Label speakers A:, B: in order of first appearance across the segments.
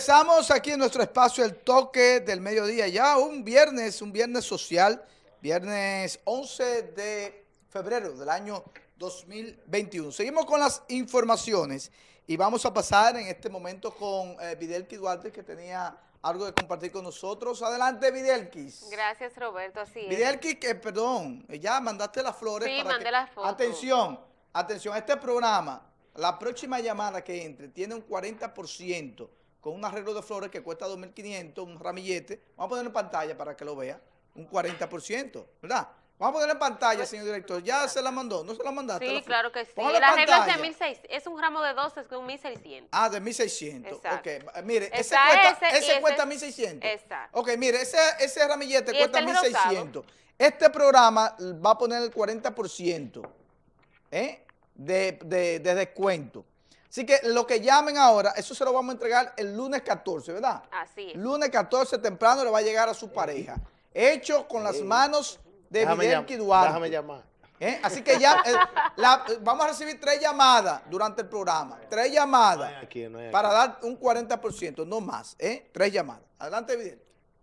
A: regresamos aquí en nuestro espacio El Toque del Mediodía. Ya un viernes social, viernes 11 de febrero del año 2021. Seguimos con las informaciones y vamos a pasar en este momento con Videlki Duarte, que tenía algo de compartir con nosotros. Adelante, Videlkis.
B: Gracias, Roberto, así es.
A: Videlki, perdón, ya mandaste las flores.
B: Sí,
A: para
B: mandé las fotos.
A: Atención, este programa, la próxima llamada que entre tiene un 40% con un arreglo de flores que cuesta 2.500, un ramillete. Vamos a ponerlo en pantalla para que lo vea. Un 40%, ¿verdad? Vamos a ponerlo en pantalla, señor director. ¿Ya se la mandó? ¿No se la mandaste?
B: Sí, claro que sí.
A: Póngalo
B: El
A: en
B: arreglo es de
A: pantalla.
B: 1.600. Es un ramo de 12, es con 1.600.
A: Ah, de 1.600.
B: Exacto.
A: Ok, mire, ese
B: Está
A: cuesta 1.600.
B: Exacto.
A: Ok, mire, ese ramillete
B: Y
A: cuesta
B: el
A: 1.600. Este programa va a poner el 40% de descuento. Así que lo que llamen ahora, eso se lo vamos a entregar el lunes 14, ¿verdad?
B: Así es.
A: Lunes 14 temprano le va a llegar a su pareja. Hecho con las manos de Videlki Duarte.
C: Déjame llamar.
A: Así que ya vamos a recibir 3 llamadas durante el programa. 3 llamadas
C: No hay aquí.
A: para dar un 40%, no más. 3 llamadas. Adelante, Videlki.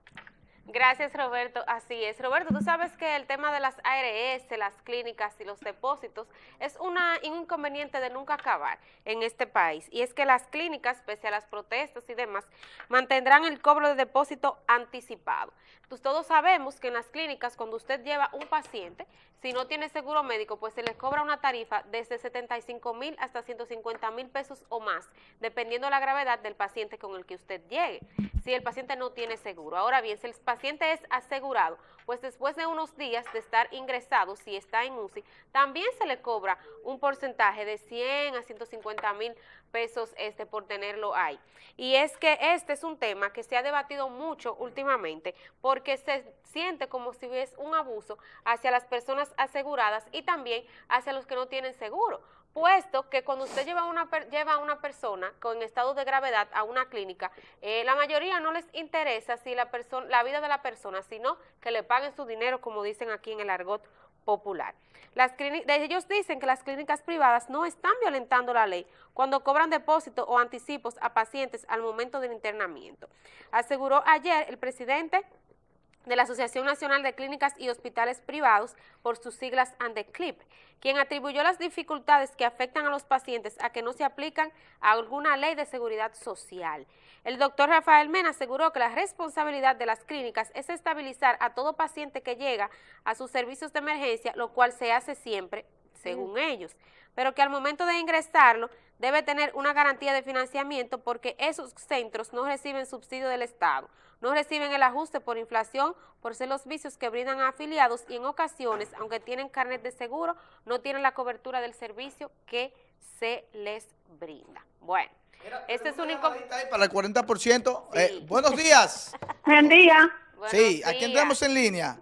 B: Gracias, Roberto. Así es. Roberto, tú sabes que el tema de las ARS, las clínicas y los depósitos es un inconveniente de nunca acabar en este país. Y es que las clínicas, pese a las protestas y demás, mantendrán el cobro de depósito anticipado. Pues todos sabemos que en las clínicas, cuando usted lleva un paciente, si no tiene seguro médico, pues se le cobra una tarifa desde 75,000 hasta 150,000 pesos o más, dependiendo de la gravedad del paciente con el que usted llegue, si el paciente no tiene seguro. Ahora bien, si el paciente es asegurado, pues después de unos días de estar ingresado, si está en UCI, también se le cobra un porcentaje de 100 a 150,000 pesos por tenerlo ahí. Y es que este es un tema que se ha debatido mucho últimamente, porque se siente como si hubiese un abuso hacia las personas aseguradas y también hacia los que no tienen seguro, puesto que cuando usted lleva a una persona con estado de gravedad a una clínica, la mayoría no les interesa si la vida de la persona, sino que le paguen su dinero, como dicen aquí en el argot popular. Ellos dicen que las clínicas privadas no están violentando la ley cuando cobran depósitos o anticipos a pacientes al momento del internamiento. Aseguró ayer el presidente de la Asociación Nacional de Clínicas y Hospitales Privados, por sus siglas ANDECLIP, quien atribuyó las dificultades que afectan a los pacientes a que no se aplican a alguna ley de seguridad social. El doctor Rafael Mena aseguró que la responsabilidad de las clínicas es estabilizar a todo paciente que llega a sus servicios de emergencia, lo cual se hace siempre, según ellos, pero que al momento de ingresarlo debe tener una garantía de financiamiento porque esos centros no reciben subsidio del Estado, no reciben el ajuste por inflación por ser los vicios que brindan a afiliados y en ocasiones, aunque tienen carnet de seguro, no tienen la cobertura del servicio que se les brinda. Bueno, este es un inconveniente.
A: Para el 40%.
B: Sí.
A: Buenos días.
D: Buen día.
A: Sí, aquí entramos en línea.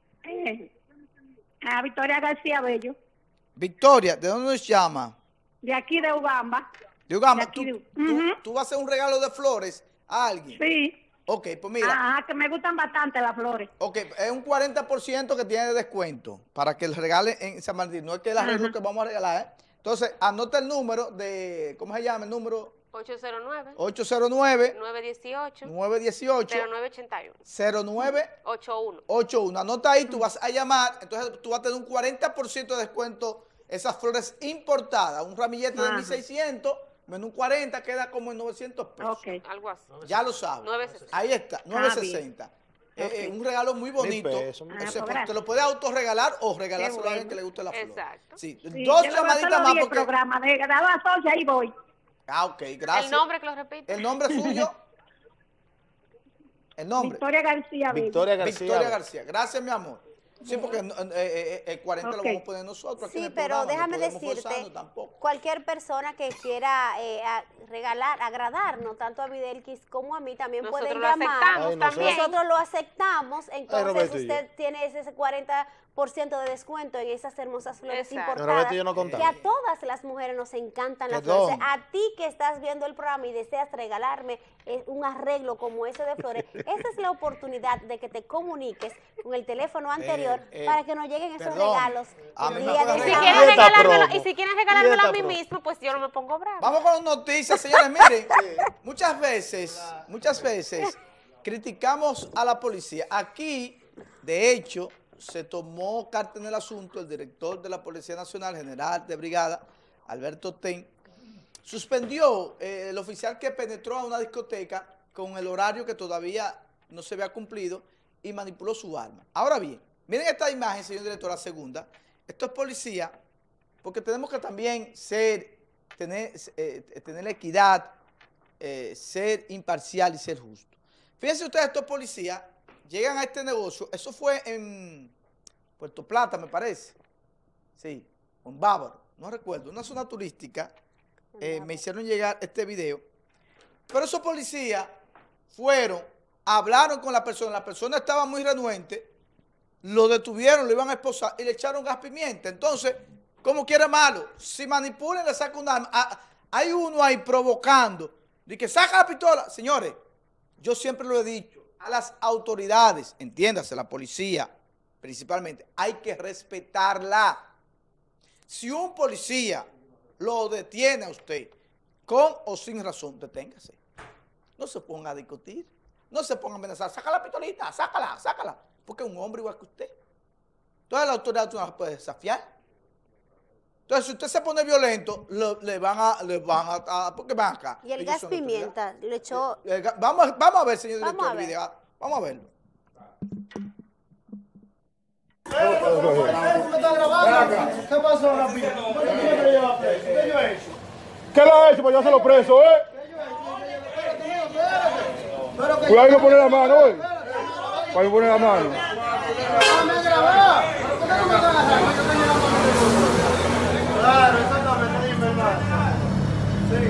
D: A Victoria García Bello,
A: Victoria, ¿de dónde nos llama?
D: de aquí de Ugamba.
A: De Ugamba.
D: De aquí de-
A: ¿Tú vas a hacer un regalo de flores a alguien?
D: Sí.
A: Ok, pues mira.
D: Ajá, que me gustan bastante las flores.
A: Ok, es un 40% que tiene de descuento para que le regale en San Martín. No es que el arreglo que vamos a regalar, Entonces, anota el número de, ¿cómo se llama el número?
B: 809
A: 809
B: 918
A: 918
B: 0981
A: 0981.
B: 81.
A: Anota ahí, tú vas a llamar, entonces tú vas a tener un 40% de descuento esas flores importadas. Un ramillete de 1.600 menos un 40 queda como en 900 pesos.
D: Ok.
B: Algo así.
A: Ya lo sabes.
B: 960.
A: Ahí está, 960. Un regalo muy bonito.
C: pesos.
A: O sea,
D: pues,
A: te
D: gracias.
A: lo puedes autorregalar o regalárselo
D: Qué
A: a alguien
D: bueno.
A: que le guste la flor.
B: Exacto.
A: Sí.
D: Sí,
A: Dos
D: yo
A: llamaditas
D: solo
A: más
D: vi el
A: porque...
D: programa de daba soya, ahí voy.
A: Ah, ok, gracias.
B: El nombre que lo repite.
A: ¿El nombre suyo? El nombre.
D: Victoria García Bello.
C: Victoria García.
A: Victoria García. Gracias, mi amor. Sí, porque el 40 lo
D: Ok.
A: vamos a poner nosotros aquí en
E: Sí,
A: el
E: pero
A: programa, no
E: déjame
A: podemos
E: decirte,
A: forzarnos tampoco.
E: cualquier persona que quiera regalar, agradarnos, tanto a Videlkis como a mí, también
B: Nosotros
E: pueden
B: lo
E: llamar.
B: aceptamos
C: Ay,
B: también.
E: Nosotros lo aceptamos, entonces
C: Roberto y yo.
E: usted tiene ese 40% de descuento en esas hermosas flores
B: Exacto.
E: importadas,
C: Roberto y yo no contamos.
E: que a todas las mujeres nos encantan las
A: Perdón.
E: flores. A ti que estás viendo el programa y deseas regalarme un arreglo como ese de flores, esa es la oportunidad de que te comuniques con el teléfono anterior Mayor, para que nos lleguen esos regalos.
A: A mí
E: el
A: me
E: día
A: pueden
E: de
B: Si
E: San
B: quieren
E: Valentín.
B: regalármelo, y si quieren regalármelo a mí
C: Dieta pro.
B: mismo, pues yo no me pongo bravo.
A: Vamos con noticias, señores. Miren, muchas veces criticamos a la policía. Aquí, de hecho, se tomó carta en el asunto. El director de la Policía Nacional, general de brigada, Alberto Ten, suspendió el oficial que penetró a una discoteca con el horario que todavía no se había cumplido y manipuló su arma. Ahora bien, miren esta imagen, señor director, la segunda. Esto es policía, porque tenemos que también tener equidad, ser imparcial y ser justo. Fíjense ustedes, estos policías llegan a este negocio. Eso fue en Puerto Plata, me parece. Sí, en Bávaro, no recuerdo, una zona turística. Me hicieron llegar este video. Pero esos policías fueron, hablaron con la persona estaba muy renuente, lo detuvieron, lo iban a esposar y le echaron gas pimienta. Entonces, como quiere malo, si manipulan, le saca un arma. Hay uno ahí provocando, de que saca la pistola. Señores, yo siempre lo he dicho, a las autoridades, entiéndase, la policía principalmente, hay que respetarla. Si un policía lo detiene a usted con o sin razón, deténgase. No se ponga a discutir, no se ponga a amenazar. Saca la pistolita, sácala, porque es un hombre igual que usted. Entonces la autoridad tú no la puede desafiar. Entonces si usted se pone violento, le van a porque van acá.
E: Y el
A: Ellos
E: gas
A: son
E: pimienta,
A: autoridad.
E: le echó...
A: Vamos a ver, señor
E: Vamos
A: director,
E: a
A: el
E: ver.
A: video. Vamos a verlo.
C: ¿Qué pasó, Rapito? ¿Quién me lleva preso? ¿Qué yo he hecho? ¿Qué le ha hecho para llevárselo preso, Cuidado y no pone la mano, Para no poner la mano. Claro, exactamente, dime, hermano. Sí.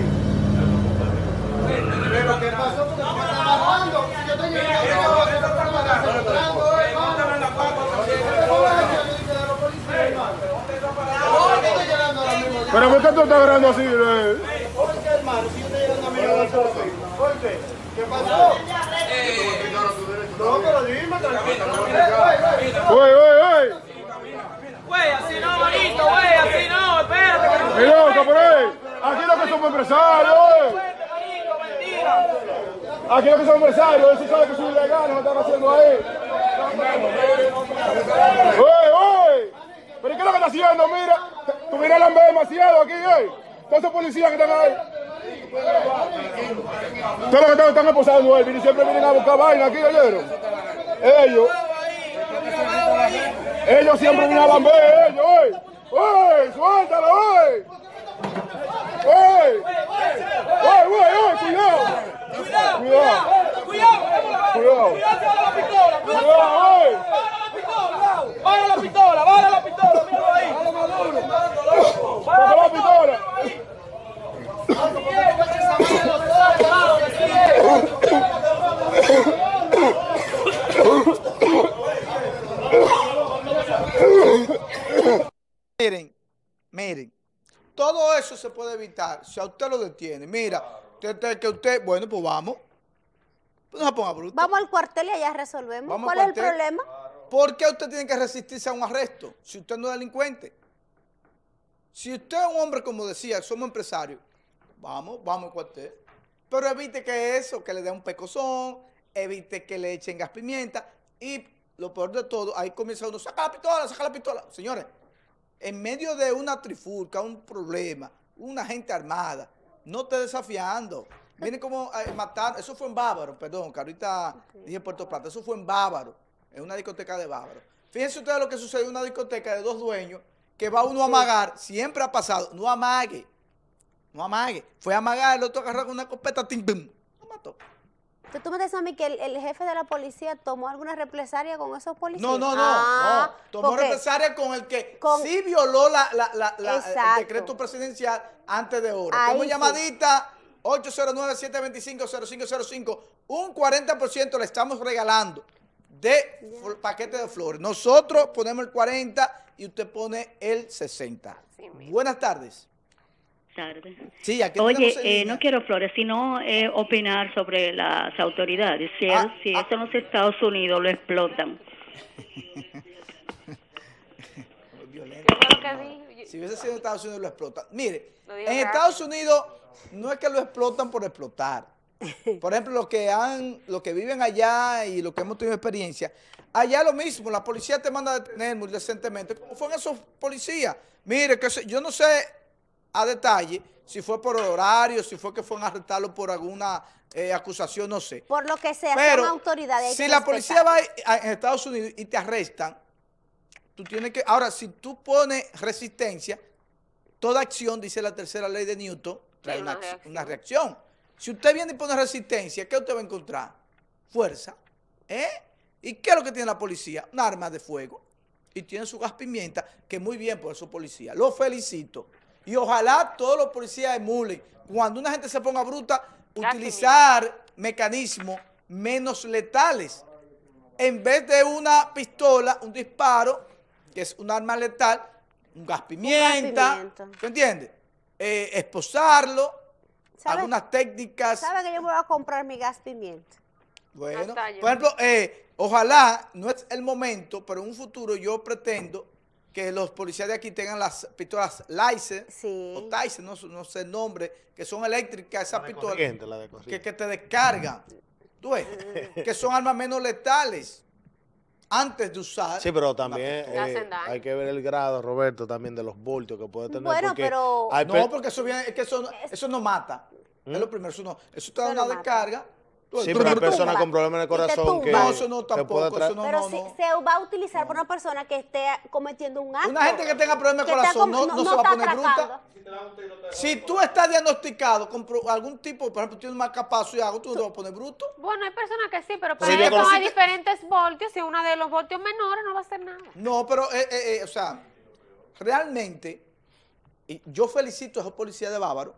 C: Pero ¿qué pasó? Porque me está agarrando. Yo estoy Pero ¿por qué tú estás agarrando así? ¿Por qué, hermano? Si yo estoy llegando a mi negocio. ¿Por qué? ¿Qué pasó? No, pero dime, tranquilo.
F: Güey, así no, bonito, güey, así no, espérate.
C: ¡Ey, loca, por ahí! Aquí lo que somos empresarios,
F: Mentira.
C: Aquí lo que somos empresarios, eso sabe que son ilegales, lo están haciendo ahí. ¡Uy! ¿Pero qué es lo que está haciendo? Mira, tú miras la demasiado aquí, todos esos policías que están ahí. Todos los que están esposando él, y siempre vienen a buscar vaina aquí, ¿oyeron? Ellos siempre vienen a lamber, ellos, ¡suéltalo, Cuidado.
F: Baja la pistola, míralo ahí.
C: ¡Baja la pistola!
A: Miren, todo eso se puede evitar si a usted lo detiene. Mira, bueno, pues vamos. Pues no se ponga bruto.
E: Vamos al cuartel y allá resolvemos.
A: Vamos
E: ¿Cuál
A: al
E: es el
A: cuartel.
E: problema?
A: ¿Por qué usted tiene que resistirse a un arresto si usted no es delincuente? Si usted es un hombre, como decía, somos empresarios, vamos al cuartel. Pero evite que le dé un pecozón, evite que le echen gas pimienta y lo peor de todo, ahí comienza uno, saca la pistola. Señores, en medio de una trifulca, un problema, una gente armada, no esté desafiando. Miren cómo mataron, eso fue en Bávaro, perdón, que ahorita dije Puerto Plata, eso fue en Bávaro, en una discoteca de Bávaro. Fíjense ustedes lo que sucedió en una discoteca de dos dueños, que va uno a amagar, siempre ha pasado, no amague, fue a amagar, el otro agarró con una escopeta, tim, pum, lo mató.
E: ¿Tú me dices a mí que el jefe de la policía tomó alguna represalia con esos policías?
A: No. Tomó
E: ¿por qué?
A: represalia con el que sí violó el decreto presidencial antes de hora.
E: Ahí
A: Tengo
E: sí.
A: llamadita 809-725-0505. Un 40% le estamos regalando de paquete de flores. Nosotros ponemos el 40 y usted pone el 60.
B: Sí,
A: Buenas tardes.
G: Tarde.
A: Sí, aquí tenemos en
G: Oye,
A: línea.
G: no quiero flores, sino opinar sobre las autoridades. Si eso en los Estados Unidos lo explotan.
B: que dije.
A: Si hubiese sido en Estados Unidos, lo explotan. Mire,
B: Lo digo
A: en
B: rápido.
A: Estados Unidos no es que lo explotan por explotar. Por ejemplo, los que viven allá y los que hemos tenido experiencia, allá lo mismo, la policía te manda a detener muy decentemente. ¿Cómo fueron esos policías? Mire, yo no sé a detalle si fue por horario, si fue que fueron a arrestarlo por alguna acusación, no sé.
E: Por lo que sea,
A: Pero
E: son autoridades. hay
A: si
E: que
A: la policía va
E: respetar.
A: en Estados Unidos y te arrestan, tú tienes que... Ahora, si tú pones resistencia, toda acción, dice la tercera ley de Newton, trae
B: Sí,
A: una reacción. Si usted viene y pone resistencia, ¿qué usted va a encontrar? Fuerza. ¿Y qué es lo que tiene la policía? Un arma de fuego. Y tiene su gas pimienta, que muy bien por esos policías. Los felicito. Y ojalá todos los policías emulen, cuando una gente se ponga bruta, utilizar mecanismos menos letales. En vez de una pistola, un disparo, que es un arma letal, un gas pimienta. ¿Tú entiendes? Esposarlo.
E: ¿Sabe?
A: Algunas técnicas.
E: ¿Sabe que yo me voy a comprar mi gas pimienta?
A: Bueno,
B: Hasta yo.
A: por ejemplo, ojalá, no es el momento, pero en un futuro yo pretendo que los policías de aquí tengan las pistolas Lyser
E: Sí.
A: o Tyser, no sé el nombre, que son eléctricas, esas pistolas
H: La de corriente.
A: que te descargan. ¿Tú ves? Que son armas menos letales antes de usar.
H: Sí, pero
A: la
H: también
A: pistola.
B: Hacen daño.
H: hay que ver el grado, Roberto, también de los voltios que puede tener.
E: Bueno,
H: porque
E: pero-
H: hay
A: No, porque eso viene, es que eso no mata. Es lo primero, eso te da
E: Eso
A: una
E: no mata.
A: descarga.
H: Sí, pero hay
E: te
H: personas
E: tumba.
H: con problemas en el
E: Y te
H: corazón
E: tumba.
H: que,
A: No, eso no
H: que puede
A: tampoco,
H: traer-
A: eso no.
E: Pero si se va a utilizar por una persona que esté cometiendo un acto.
A: Una gente que tenga problemas de
E: que está
A: corazón
E: como-
A: no se va a
E: está
A: poner bruta.
E: atracando.
A: Si tú estás diagnosticado con algún tipo, por ejemplo, tienes un marcapaso y algo, tú no te vas a poner bruto.
B: Bueno, hay personas que sí, pero
A: Sí,
B: para
A: yo
B: eso
A: conocí
B: hay
A: que-
B: diferentes voltios y uno de los voltios menores no va a hacer nada.
A: No, pero, o sea, realmente, y yo felicito a esos policías de Bávaro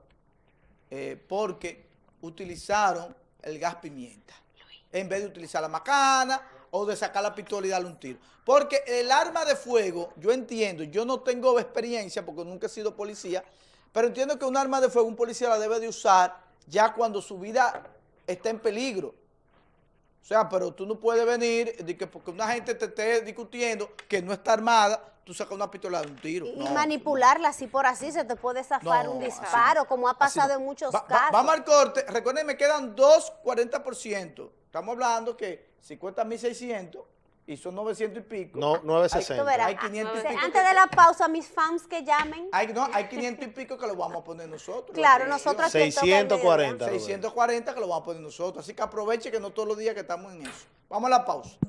A: porque utilizaron el gas pimienta en vez de utilizar la macana o de sacar la pistola y darle un tiro. Porque el arma de fuego, yo entiendo, yo no tengo experiencia porque nunca he sido policía, pero entiendo que un arma de fuego un policía la debe de usar ya cuando su vida está en peligro. O sea, pero tú no puedes venir de que porque una gente te esté discutiendo que no está armada, tú sacas una pistola de un tiro.
E: Y
A: No.
E: manipularla así por así, se te puede zafar
A: No,
E: un
A: así
E: disparo,
A: no.
E: como ha
A: Así
E: pasado
A: no.
E: en muchos
A: Vamos
E: casos.
A: al corte. Recuerden, me quedan 2,40%. Estamos hablando que 50.600 y son 900 y pico.
H: No,
E: Tú
H: 960.
E: verás,
A: Hay 500 y
E: dice,
A: pico
E: antes
A: que-
E: de la pausa, mis fans que llamen.
A: Hay 500 y pico que lo vamos a poner nosotros.
E: Claro,
A: la
E: nosotros
A: televisión.
E: aquí toca el
H: 640.
E: mediodía.
A: 640 que lo vamos a poner nosotros. Así que aproveche que no todos los días que estamos en eso. Vamos a la pausa.